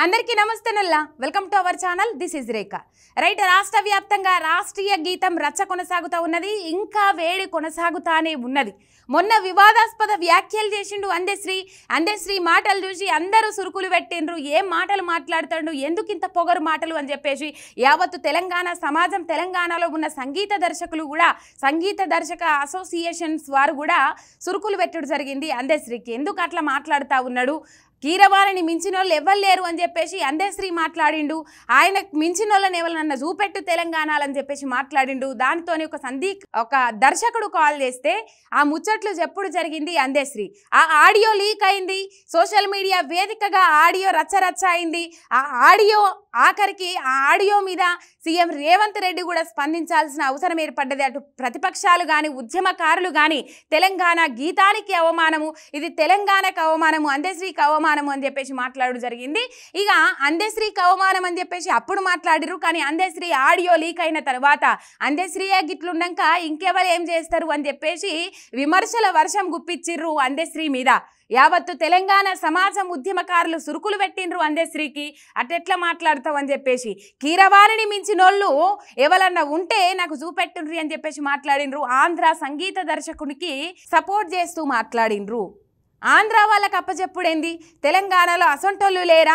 అందరికీ నమస్తేనల్లా welcome to our channel this is Rekha right రాష్ట్ర వ్యాప్తంగా రాష్ట్రీయ గీతం రచ్చ కొనసాగుతా ఉన్నది ఇంకా వేడి కొనసాగుతానే ఉన్నది మొన్న వివాదాస్పద వ్యాఖ్యలు చేసిండు అందశ్రీ మాటలు చూసి అందరూ సురుకులు పెట్టిండ్రు ఏం మాటలు మాట్లాడుతాడు ఎందుకు ఇంత పొగరు మాటలు అని చెప్పేసి యావత్తు తెలంగాణ సమాజం తెలంగాణలో ఉన్న సంగీత దర్శకులు కూడా సంగీత దర్శక అసోసియేషన్స్ వారు కూడా సురుకులు పెట్టడం జరిగింది అందశ్రీకి ఎందుకు అట్లా మాట్లాడుతూ ఉన్నాడు కీరవాణిని మించిన వాళ్ళు ఎవరు లేరు అని చెప్పేసి అందశ్రీ మాట్లాడిండు ఆయనకు మించిన వాళ్ళని ఎవరన్నా చూపెట్టు తెలంగాణలో అని చెప్పేసి మాట్లాడిండు దానితోనే ఒక దర్శకుడు కాల్ చేస్తే ఆ ముచ్చట్లు చెప్పుడు జరిగింది అందశ్రీ ఆ ఆడియో లీక్ అయింది సోషల్ మీడియా వేదికగా ఆడియో రచ్చరచ్చ అయింది ఆ ఆడియో ఆఖరికి ఆ ఆడియో మీద సీఎం రేవంత్ రెడ్డి కూడా స్పందించాల్సిన అవసరం ఏర్పడ్డది అటు ప్రతిపక్షాలు కానీ ఉద్యమకారులు కానీ తెలంగాణ గీతానికి అవమానము ఇది తెలంగాణకు అవమానము అందశ్రీకి అవమానము అని చెప్పేసి మాట్లాడడం జరిగింది ఇక అందశ్రీకి అవమానం అని చెప్పేసి అప్పుడు మాట్లాడిరు కానీ అందశ్రీ ఆడియో లీక్ అయిన తర్వాత అందశ్రీ గిట్లున్నాక ఇంకెవరు ఏం చేస్తారు అని చెప్పేసి విమర్శల వర్షం గుప్పిచ్చిర్రు అందశ్రీ మీద యావత్తు తెలంగాణ సమాజం ఉద్యమకారులు సురుకులు పెట్టిండ్రు అందశ్రీకి అటెట్లా మాట్లాడతావు అని చెప్పేసి కీరవాణిని మించినోళ్ళు ఎవరన్నా ఉంటే నాకు చూపెట్టుండ్రి అని చెప్పేసి మాట్లాడిండ్రు ఆంధ్ర సంగీత దర్శకునికి సపోర్ట్ చేస్తూ మాట్లాడిండ్రు ఆంధ్ర వాళ్ళకి అప్పచెప్పుడేంది తెలంగాణలో అసొంటోళ్ళు లేరా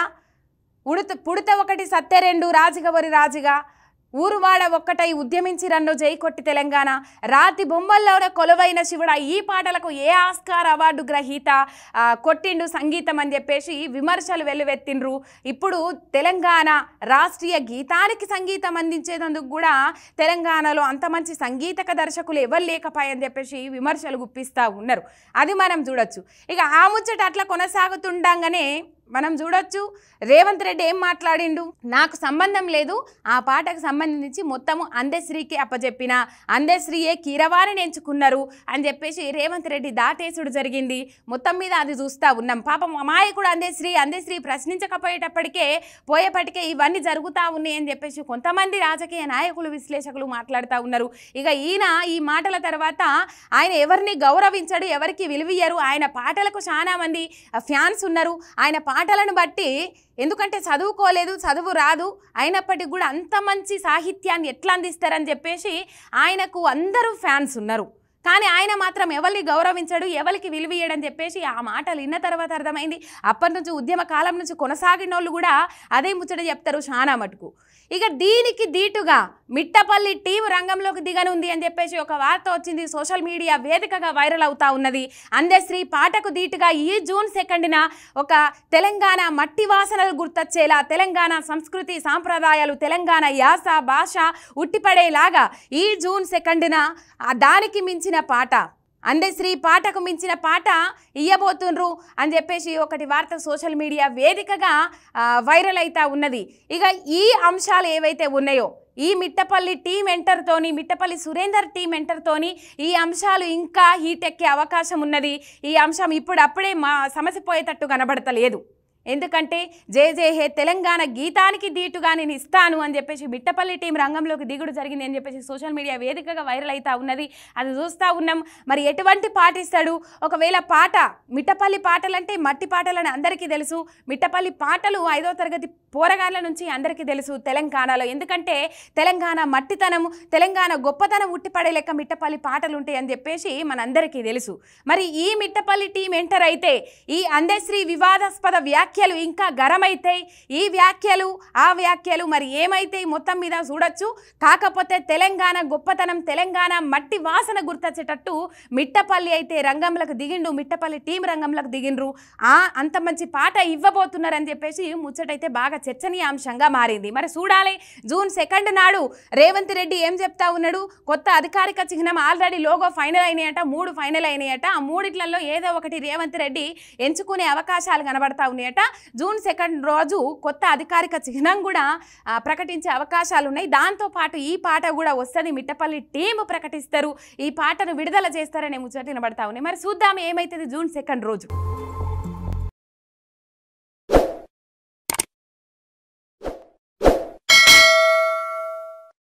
పుడత ఒకటి సత్తె రెండు రాజుగవరి రాజుగా ఊరువాడ ఒక్కటై ఉద్యమించిరన్ను జై కొట్టి తెలంగాణ రాతి బొమ్మల్లోనే కొలువైన శివుడ ఈ పాటలకు ఏ ఆస్కార్ అవార్డు గ్రహీత కొట్టిండు సంగీతం అని చెప్పేసి విమర్శలు వెల్లువెత్తిండ్రు ఇప్పుడు తెలంగాణ రాష్ట్రీయ గీతానికి సంగీతం అందించేందుకు కూడా తెలంగాణలో అంత మంచి సంగీతక దర్శకులు ఎవరు లేకపోయని చెప్పేసి విమర్శలు గుప్పిస్తూ ఉన్నారు అది మనం చూడొచ్చు ఇక ఆ ముచ్చట అట్లా కొనసాగుతుండగానే మనం చూడొచ్చు రేవంత్ రెడ్డి ఏం మాట్లాడిండు నాకు సంబంధం లేదు ఆ పాటకు సంబంధించి మొత్తము అందశ్రీకి అప్పచెప్పిన అందశ్రీయే కీరవాణిని ఎంచుకున్నారు అని చెప్పేసి రేవంత్ రెడ్డి దాటేసుడు జరిగింది మొత్తం మీద అది చూస్తూ ఉన్నాం పాపం అమాయకుడు అందశ్రీ పోయేపటికే ఇవన్నీ జరుగుతూ ఉన్నాయి అని చెప్పేసి కొంతమంది రాజకీయ నాయకులు విశ్లేషకులు మాట్లాడుతూ ఉన్నారు ఇక ఈయన ఈ మాటల తర్వాత ఆయన ఎవరిని గౌరవించడు ఎవరికి విలువియ్యరు ఆయన పాటలకు చాలా మంది ఫ్యాన్స్ ఉన్నారు ఆయన పాటలను బట్టి ఎందుకంటే చదువుకోలేదు చదువు రాదు అయినప్పటికీ కూడా అంత మంచి సాహిత్యాన్ని ఎట్లా అందిస్తారని చెప్పేసి ఆయనకు అందరూ ఫ్యాన్స్ ఉన్నారు కానీ ఆయన మాత్రం ఎవరిని గౌరవించడు ఎవరికి విలువీయడని చెప్పేసి ఆ మాటలు విన్న తర్వాత అర్థమైంది అప్పటి నుంచి ఉద్యమ కాలం నుంచి కొనసాగిన వాళ్ళు కూడా అదే ముచ్చట చెప్తారు చాలా మటుకు ఇక దీనికి దీటుగా మిట్టపల్లి టీం రంగంలోకి దిగనుంది అని చెప్పేసి ఒక వార్త వచ్చింది సోషల్ మీడియా వేదికగా వైరల్ అవుతా ఉన్నది అందశ్రీ పాటకు దీటుగా ఈ జూన్ 2న ఒక తెలంగాణ మట్టి వాసనలు గుర్తొచ్చేలా తెలంగాణ సంస్కృతి సాంప్రదాయాలు తెలంగాణ యాస భాష ఉట్టిపడేలాగా ఈ జూన్ 2న దానికి మించిన పాట అందశ్రీ పాటకు మించిన పాట ఇయ్యబోతుండ్రు అని చెప్పేసి ఒకటి వార్త సోషల్ మీడియా వేదికగా వైరల్ అవుతా ఉన్నది ఇక ఈ అంశాలు ఏవైతే ఉన్నాయో ఈ మిట్టపల్లి టీం ఎంటర్తోని మిట్టపల్లి సురేందర్ టీం ఎంటర్తోని ఈ అంశాలు ఇంకా హీట్ ఎక్కే అవకాశం ఉన్నది ఈ అంశం అప్పుడే సమసిపోయేటట్టు కనబడతలేదు ఎందుకంటే జే హే తెలంగాణ గీతానికి దీటుగా నేను ఇస్తాను అని చెప్పేసి మిట్టపల్లి టీం రంగంలోకి దిగుడు జరిగింది అని చెప్పేసి సోషల్ మీడియా వేదికగా వైరల్ అవుతా ఉన్నది అది చూస్తూ ఉన్నాం మరి ఎటువంటి పాట ఇస్తాడు ఒకవేళ పాట మిట్టపల్లి పాటలంటే మట్టి పాటలని అందరికీ తెలుసు మిట్టపల్లి పాటలు 5వ తరగతి పోరగాళ్ళ నుంచి అందరికీ తెలుసు తెలంగాణలో ఎందుకంటే తెలంగాణ మట్టితనము తెలంగాణ గొప్పతనం ఉట్టిపడే లెక్క మిట్టపల్లి పాటలు ఉంటాయి అని చెప్పేసి మనందరికీ తెలుసు మరి ఈ మిట్టపల్లి టీం ఎంటర్ అయితే ఈ అందశ్రీ వివాదాస్పద వ్యాఖ్యలు ఇంకా గరమైతాయి ఈ వ్యాఖ్యలు ఆ వ్యాఖ్యలు మరి ఏమైతే మొత్తం మీద చూడొచ్చు కాకపోతే తెలంగాణ గొప్పతనం తెలంగాణ మట్టి వాసన గుర్తొచ్చేటట్టు మిట్టపల్లి అయితే రంగంలోకి దిగిండు మిట్టపల్లి టీం రంగంలోకి దిగిండ్రు అంత మంచి పాట ఇవ్వబోతున్నారని చెప్పేసి ముచ్చటైతే బాగా చర్చనీయాంశంగా మారింది మరి చూడాలి జూన్ 2 నాడు రేవంత్ రెడ్డి ఏం చెప్తా ఉన్నాడు కొత్త అధికారిక చిహ్నం ఆల్రెడీ లోగో ఫైనల్ అయినాయట 3 ఫైనల్ అయినాయట ఆ 3 ఏదో ఒకటి రేవంత్ రెడ్డి ఎంచుకునే అవకాశాలు కనబడతా ఉన్నాయట జూన్ 2 రోజు కొత్త అధికారిక చిహ్నం కూడా ప్రకటించే అవకాశాలు ఉన్నాయి దాంతోపాటు ఈ పాట కూడా వస్తుంది మిట్టపల్లి టీం ప్రకటిస్తారు ఈ పాటను విడుదల చేస్తారనే ముచ్చట వినబడతా ఉన్నాయి మరి చూద్దాం ఏమైతుంది జూన్ 2 రోజు